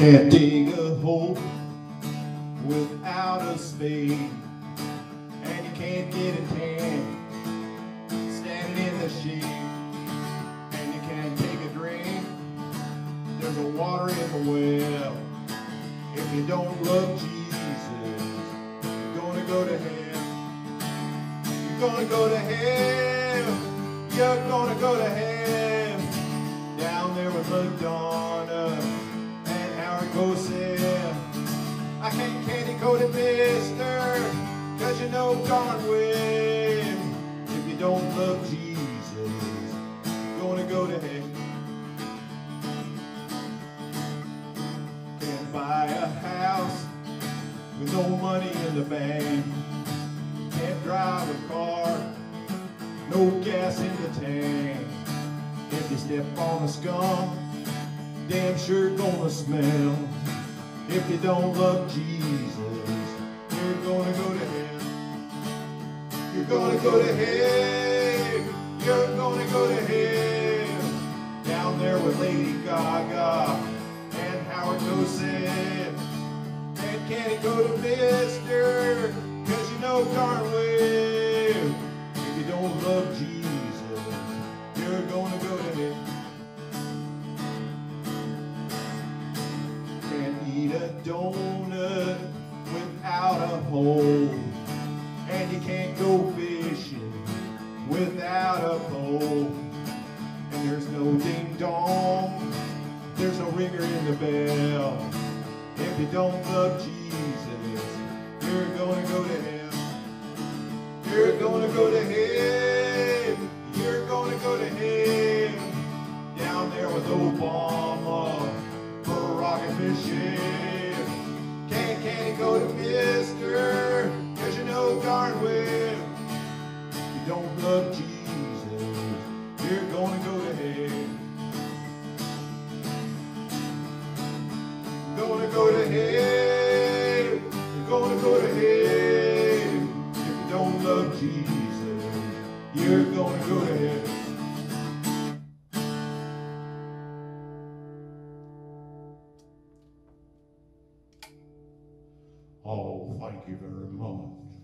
Can't dig a hole without a spade, and you can't get a tan standing in the shade, and you can't take a drink. There's no water in the well. If you don't love Jesus, you're gonna go to hell. You're gonna go to hell. You're gonna go to hell. Down there with Madonna and Howard Cosell. I can't candy coat it, mister, 'cause you know darn well, if you don't love Jesus, you're gonna go to hell. Can't buy a house with no money in the bank. Can't drive a car, no gas in the tank. If you step on a skunk, damn sure gonna smell. If you don't love Jesus, you're gonna go to hell. You're gonna go to hell. You're gonna go to hell. Down there with Lady Gaga and Howard Cosell. And can't it go to mister, 'cause you know darn well, if you don't love Jesus, you're gonna go to hell. Can't eat a donut without a hole, and you can't go fishing without a pole. And there's no ding dong, there's no ringer in the bell. If you don't love Jesus, you're gonna go to hell. You're gonna go to hell. You're gonna go to hell. Down there with Obama, Barack and Michelle. Can't it go to mister, 'cause you know darn well, if you don't love Jesus, you're gonna go to hell. You're gonna go to hell. You're gonna go to hell. If you don't love Jesus, you're gonna go to hell. Oh, thank you very much.